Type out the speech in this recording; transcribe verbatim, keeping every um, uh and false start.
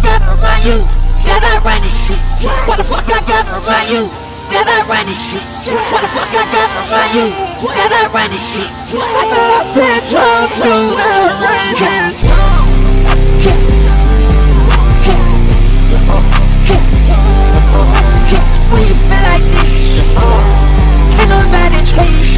gotta run you? That I run this shit. Why the fuck I gotta run you? That I run this shit. Why the fuck I gotta run you? That I run this shit. I've been told to the ranges. When you feel like this, can't nobody change.